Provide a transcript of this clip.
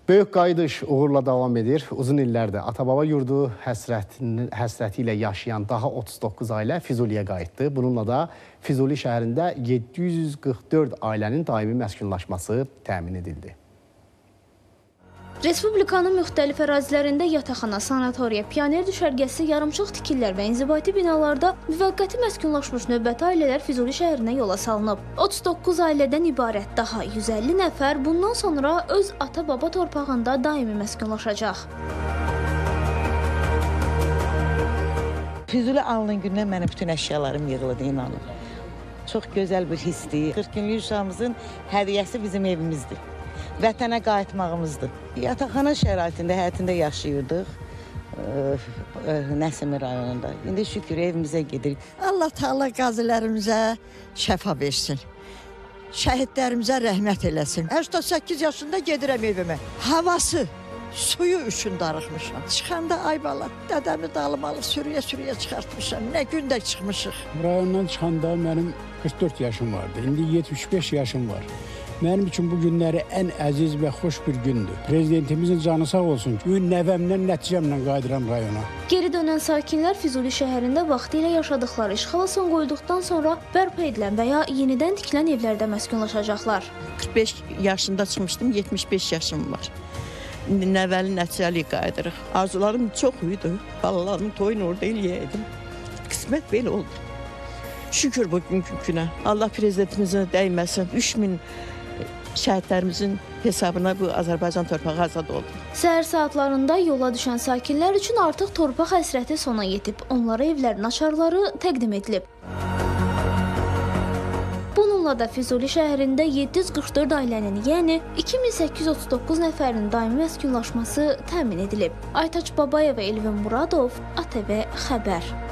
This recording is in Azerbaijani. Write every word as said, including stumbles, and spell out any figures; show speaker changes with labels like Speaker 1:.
Speaker 1: Böyük qayıdış uğurla davam edir. Uzun illərdir ata-baba yurdu həsrəti ilə yaşayan daha otuz doqquz ailə Füzuliyə qayıtdı. Bununla da Füzuli şəhərində yeddi yüz qırx dörd ailənin daimi məskunlaşması təmin edildi.
Speaker 2: Respublikanın müxtəlif ərazilərində yataqxana, sanatoriya, pioner düşərgəsi, yarımçıq tikillər və inzibati binalarda müvəqqəti məskunlaşmış növbəti ailələr Füzuli şəhərinə yola salınıb. otuz doqquz ailədən ibarət daha yüz əlli nəfər bundan sonra öz ata-baba torpağında daimi məskunlaşacaq.
Speaker 3: Füzuli alının gündən mənim bütün əşyalarım yığıldı, inanın. Çox gözəl bir hissdir. qırx günlük uşağımızın hədiyyəsi bizim evimizdir. Vətənə qayıtmağımızdır. Yataqxana şəraitində, həyətində yaşayırdıq, Nəsimi rayonunda. İndi şükür evimizə gedirik.
Speaker 4: Allah Teala qazilərimizə şəfa versin. Şəhidlərimizə rəhmət eləsin. səksən səkkiz yaşında gedirəm evimə. Havası, suyu üçün darıxmışam. Çıxanda ay bala, dədəmi dalımalı sürüyə-sürüyə çıxartmışam. Nə gündə çıxmışıq.
Speaker 5: Rayondan çıxanda mənim qırx dörd yaşım vardı. İndi yetmiş beş yaşım var. Mənim üçün bu günləri ən əziz və xoş bir gündür. Prezidentimizin canı sağ olsun ki, bugün nəvəmdən, nəticəmlə qayıdıram rayona.
Speaker 2: Geri dönən sakinlər Füzuli şəhərində vaxtilə yaşadıkları işğala son qoyduqdan sonra bərpa edilən və ya yenidən tikilən evlərdə məskunlaşacaqlar.
Speaker 6: qırx beş yaşında çıxmışdım, yetmiş beş yaşım var. İndi nəvəli nəticəli qayıdırıq. Arzularım çox idi. Balalarımın toyunu orada eləyəydim. Qismət belə oldu. Şükür bugünkü günə. Allah prezidentimizə dəyməsin. üç min şəhidlərimizin hesabına bu Azərbaycan torpağı azad oldu.
Speaker 2: Səhər saatlarında yola düşən sakinlər üçün artıq torpaq həsrəti sona yetib. Onlara evlərin açarları təqdim edilib. Bununla da Füzuli şəhərində yeddi yüz qırx dörd ailənin, yəni iki min səkkiz yüz otuz doqquz nəfərin daimi məskunlaşması təmin edilib. Aytaç Babayev və Elvin Muradov, A T V Xəbər.